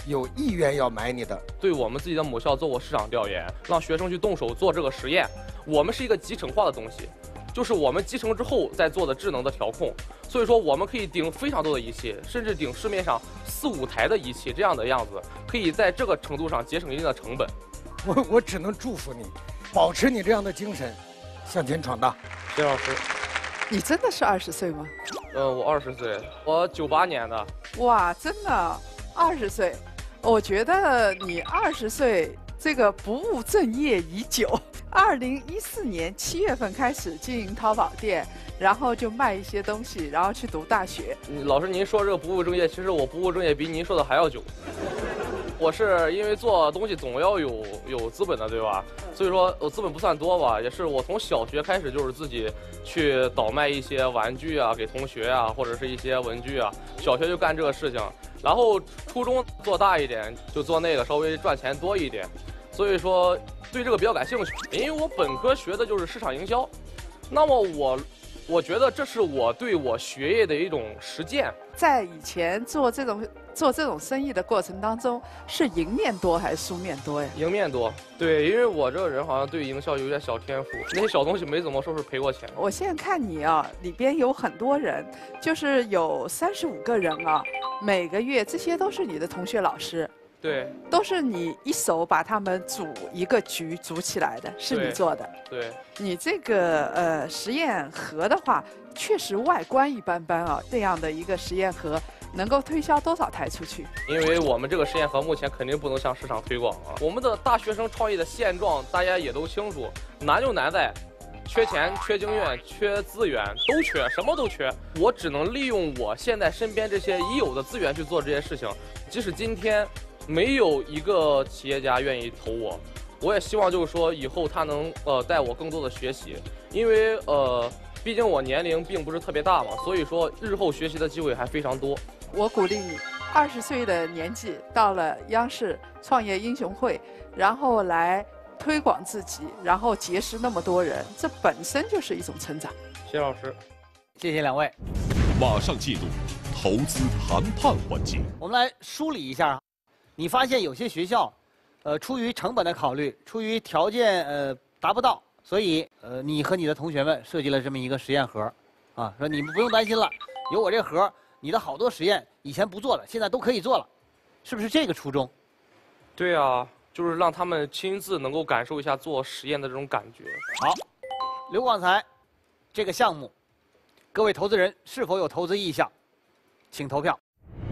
有意愿要买你的。 对我们自己的母校做过市场调研，让学生去动手做这个实验。我们是一个集成化的东西，就是我们集成之后再做的智能的调控。所以说我们可以顶非常多的仪器，甚至顶市面上四五台的仪器，这样的样子，可以在这个程度上节省一定的成本。 我我只能祝福你，保持你这样的精神，向前闯荡。 谢老师， 你真的是二十岁吗？ 呃，我二十岁，我九八年的。 哇，真的二十岁，我觉得你二十岁这个不务正业已久。二零一四年七月份开始经营淘宝店，然后就卖一些东西，然后去读大学。 老师，您说这个不务正业，其实我不务正业比您说的还要久。我是因为做东西总要有有资本的，对吧？所以说我资本不算多吧，也是我从小学开始就是自己去倒卖一些玩具啊给同学啊，或者是一些文具啊。小学就干这个事情，然后初中做大一点就做那个，稍微赚钱多一点。所以说对这个比较感兴趣，因为我本科学的就是市场营销，那么我我觉得这是我对我学业的一种实践。 在以前做这种做这种生意的过程当中，是赢面多还是输面多呀？ 赢面多，对，因为我这个人好像对营销有点小天赋，那些小东西没怎么说是赔过钱。 我现在看你啊，里边有很多人，就是有三十五个人啊，每个月这些都是你的同学老师。 对， 都是你一手把他们组一个局组起来的，是你做的。 对， 你这个呃实验盒的话，确实外观一般般啊。这样的一个实验盒，能够推销多少台出去？ 因为我们这个实验盒目前肯定不能向市场推广啊。我们的大学生创业的现状大家也都清楚，难就难在缺钱、缺经验、缺资源，都缺，什么都缺。我只能利用我现在身边这些已有的资源去做这些事情，即使今天没有一个企业家愿意投我，我也希望就是说以后他能呃带我更多的学习，因为呃毕竟我年龄并不是特别大嘛，所以说日后学习的机会还非常多。 我鼓励你，二十岁的年纪到了央视创业英雄会，然后来推广自己，然后结识那么多人，这本身就是一种成长。 谢老师， 谢谢两位。 马上进入投资谈判环节。 我们来梳理一下。你发现有些学校，呃，出于成本的考虑，出于条件呃达不到，所以呃，你和你的同学们设计了这么一个实验盒，啊，说你们不用担心了，有我这盒，你的好多实验以前不做了，现在都可以做了，是不是这个初衷？ 对啊，就是让他们亲自能够感受一下做实验的这种感觉。 好，刘广才，这个项目，各位投资人是否有投资意向？请投票。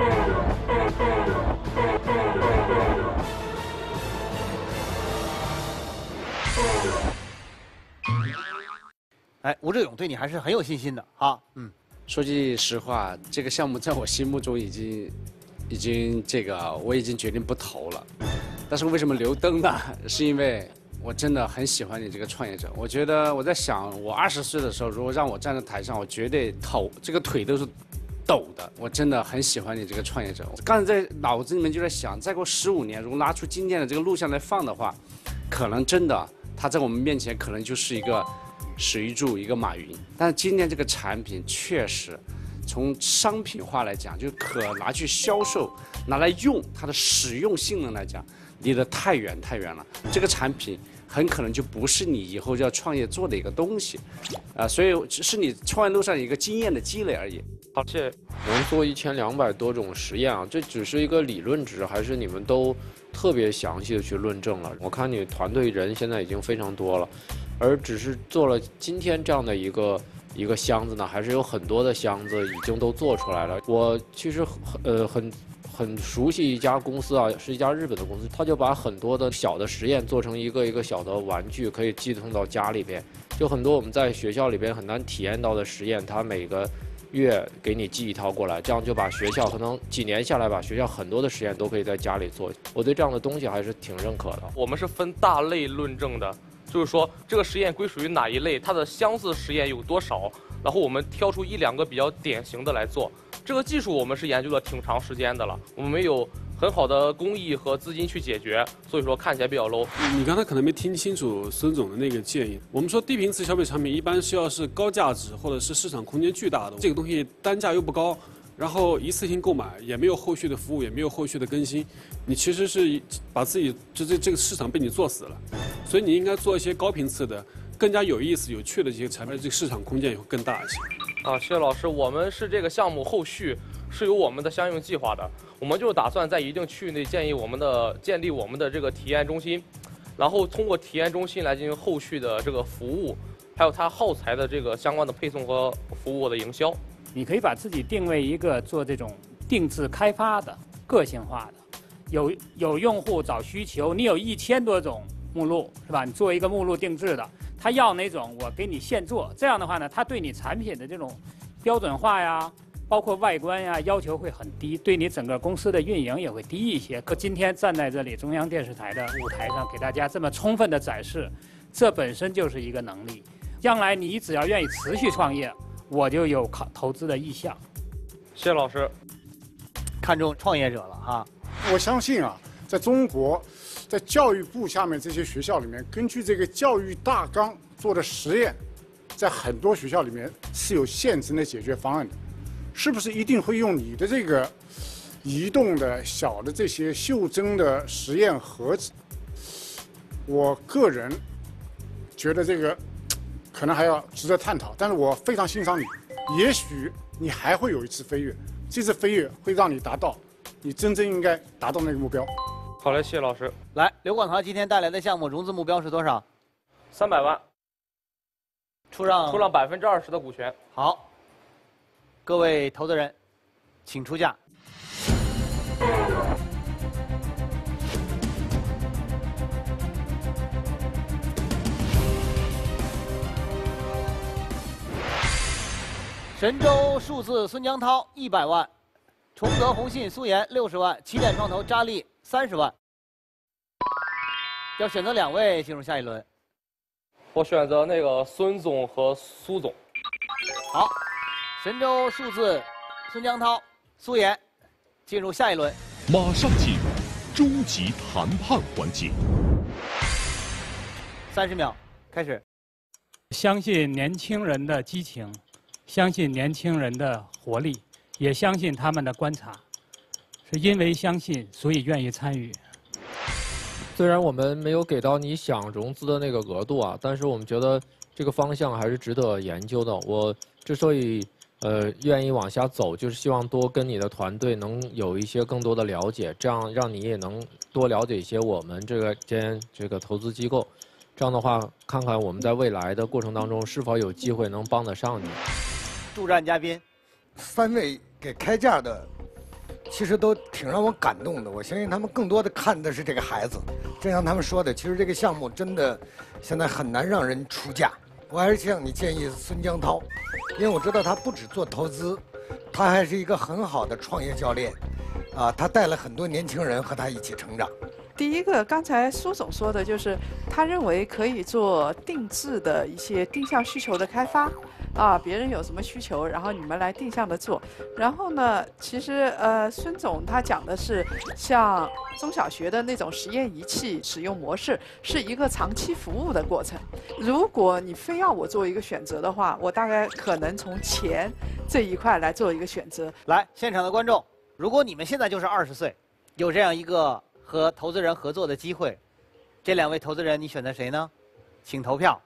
哎，吴志勇对你还是很有信心的啊。嗯， 说句实话，这个项目在我心目中已经，已经这个我已经决定不投了。但是为什么留灯呢？是因为我真的很喜欢你这个创业者。我觉得我在想，我二十岁的时候，如果让我站在台上，我绝对头这个腿都是抖的。我真的很喜欢你这个创业者。我刚才在脑子里面就在想，再过十五年，如果拿出今天的这个录像来放的话，可能真的他在我们面前可能就是一个史玉柱，一个马云。但是今天这个产品确实从商品化来讲，就可拿去销售，拿来用，它的使用性能来讲，离得太远太远了。这个产品很可能就不是你以后要创业做的一个东西，啊、呃，所以是你创业路上一个经验的积累而已。 好，谢谢。 能做一千两百多种实验啊，这只是一个理论值，还是你们都特别详细的去论证了？我看你团队人现在已经非常多了，而只是做了今天这样的一个一个箱子呢，还是有很多的箱子已经都做出来了。我其实呃很很熟悉一家公司啊，是一家日本的公司，他就把很多的小的实验做成一个一个小的玩具，可以寄送到家里边。就很多我们在学校里边很难体验到的实验，它每个月给你寄一套过来，这样就把学校可能几年下来，把学校很多的实验都可以在家里做。我对这样的东西还是挺认可的。 我们是分大类论证的，就是说这个实验归属于哪一类，它的相似实验有多少，然后我们挑出一两个比较典型的来做。这个技术我们是研究了挺长时间的了，我们没有很好的工艺和资金去解决，所以说看起来比较 low。 你刚才可能没听清楚孙总的那个建议。我们说低频次消费产品一般需要是高价值或者是市场空间巨大的，这个东西单价又不高， 然后一次性购买，也没有后续的服务，也没有后续的更新，你其实是把自己就这这个市场被你做死了。所以你应该做一些高频次的、更加有意思、有趣的这些产品，这个市场空间也会更大一些。 啊，谢老师，我们是这个项目后续是有我们的相应计划的，我们就打算在一定区域内建议我们的建立我们的这个体验中心，然后通过体验中心来进行后续的这个服务，还有它耗材的这个相关的配送和服务的营销。 你可以把自己定位一个做这种定制开发的、个性化的，有有用户找需求，你有一千多种目录是吧？你做一个目录定制的，他要哪种我给你现做，这样的话呢，他对你产品的这种标准化呀，包括外观呀要求会很低，对你整个公司的运营也会低一些。可今天站在这里中央电视台的舞台上，给大家这么充分的展示，这本身就是一个能力。将来你只要愿意持续创业，我就有考投资的意向。 谢谢老师， 看中创业者了哈。 我相信啊，在中国，在教育部下面这些学校里面，根据这个教育大纲做的实验，在很多学校里面是有现成的解决方案的。是不是一定会用你的这个移动的小的这些袖珍的实验盒子？我个人觉得这个可能还要值得探讨，但是我非常欣赏你，也许你还会有一次飞跃，这次飞跃会让你达到你真正应该达到那个目标。 好嘞，谢谢老师。 来，刘广堂今天带来的项目融资目标是多少？ 三百万， 出让出让百分之二十的股权。 好，各位投资人，请出价。神州数字孙江涛一百万，崇德宏信苏岩六十万，起点创投扎力三十万。要选择两位进入下一轮。 我选择那个孙总和苏总。 好，神州数字孙江涛、苏岩进入下一轮。 马上进入终极谈判环节。 三十秒，开始。 相信年轻人的激情。相信年轻人的活力，也相信他们的观察，是因为相信，所以愿意参与。 虽然我们没有给到你想融资的那个额度啊，但是我们觉得这个方向还是值得研究的。我之所以呃愿意往下走，就是希望多跟你的团队能有一些更多的了解，这样让你也能多了解一些我们这个间这个投资机构。这样的话，看看我们在未来的过程当中是否有机会能帮得上你。 助战嘉宾， 三位给开价的，其实都挺让我感动的。我相信他们更多的看的是这个孩子。正像他们说的，其实这个项目真的现在很难让人出价。我还是向你建议孙江涛，因为我知道他不只做投资，他还是一个很好的创业教练，啊，他带了很多年轻人和他一起成长。 第一个，刚才苏总说的就是，他认为可以做定制的一些定向需求的开发，啊，别人有什么需求，然后你们来定向的做。然后呢，其实呃，孙总他讲的是像中小学的那种实验仪器使用模式，是一个长期服务的过程。如果你非要我做一个选择的话，我大概可能从钱这一块来做一个选择。 来，现场的观众，如果你们现在就是二十岁，有这样一个和投资人合作的机会，这两位投资人你选择谁呢？请投票。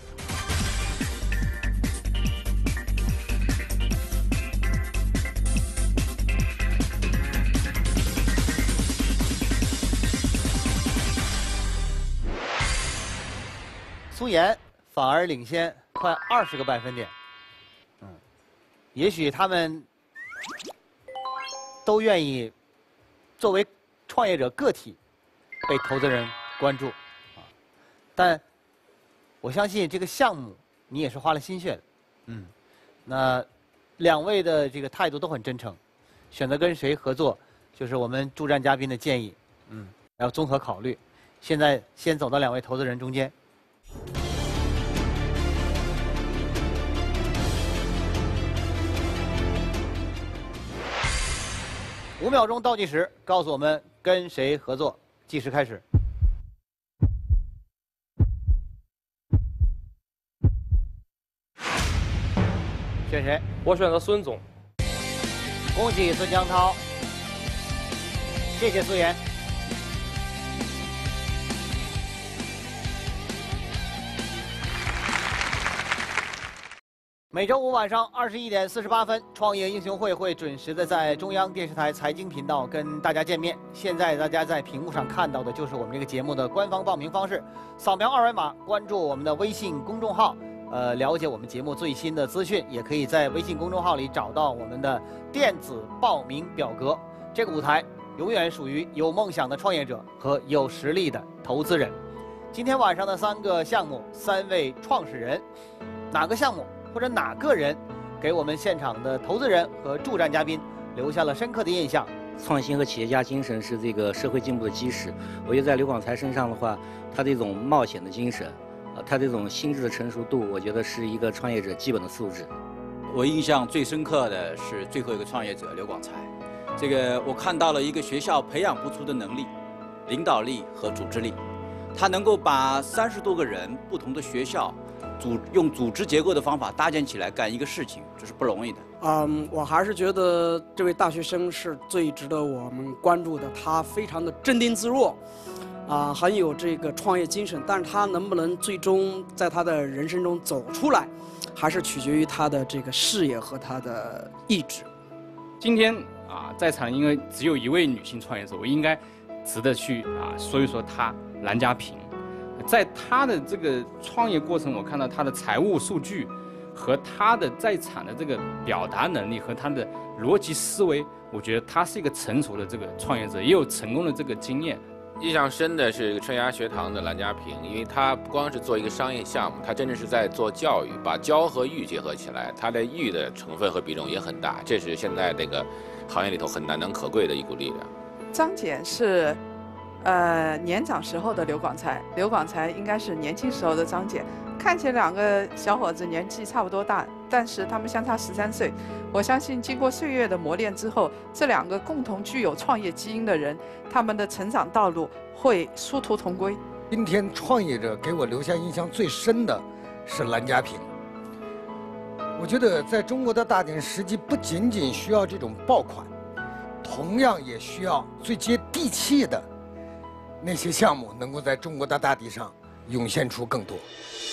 苏岩反而领先快二十个百分点。嗯，也许他们都愿意作为创业者个体被投资人关注，啊，但我相信这个项目你也是花了心血的，嗯，那两位的这个态度都很真诚，选择跟谁合作，就是我们助战嘉宾的建议，嗯，要综合考虑。现在先走到两位投资人中间。五秒钟倒计时，告诉我们跟谁合作。计时开始。选谁？ 我选择孙总。 恭喜孙江涛，谢谢苏妍。每周五晚上二十一点四十八分，创业英雄会会准时的在中央电视台财经频道跟大家见面。现在大家在屏幕上看到的就是我们这个节目的官方报名方式，扫描二维码关注我们的微信公众号，呃，了解我们节目最新的资讯，也可以在微信公众号里找到我们的电子报名表格。这个舞台永远属于有梦想的创业者和有实力的投资人。今天晚上的三个项目，三位创始人，哪个项目或者哪个人给我们现场的投资人和助战嘉宾留下了深刻的印象？ 创新和企业家精神是这个社会进步的基石。我觉得在刘广才身上的话，他这种冒险的精神，呃，他这种心智的成熟度，我觉得是一个创业者基本的素质。 我印象最深刻的是最后一个创业者刘广才，这个我看到了一个学校培养不出的能力、领导力和组织力，他能够把三十多个人不同的学校。组用组织结构的方法搭建起来干一个事情，这是不容易的。 嗯，我还是觉得这位大学生是最值得我们关注的。他非常的镇定自若，啊，很有这个创业精神。但是他能不能最终在他的人生中走出来，还是取决于他的这个视野和他的意志。 今天啊，在场因为只有一位女性创业者，我应该值得去啊说一说她蓝家平。在他的这个创业过程，我看到他的财务数据和他的在场的这个表达能力和他的逻辑思维，我觉得他是一个成熟的这个创业者，也有成功的这个经验。 印象深的是春芽学堂的蓝家平，因为他不光是做一个商业项目，他真的是在做教育，把教和育结合起来，他的育的成分和比重也很大，这是现在这个行业里头很难能可贵的一股力量。 张謇是。呃，年长时候的刘广才，刘广才应该是年轻时候的张謇，看起来两个小伙子年纪差不多大，但是他们相差十三岁。我相信经过岁月的磨练之后，这两个共同具有创业基因的人，他们的成长道路会殊途同归。 今天创业者给我留下印象最深的是蓝家平。我觉得在中国的大典时机不仅仅需要这种爆款，同样也需要最接地气的那些项目能够在中国的大地上涌现出更多。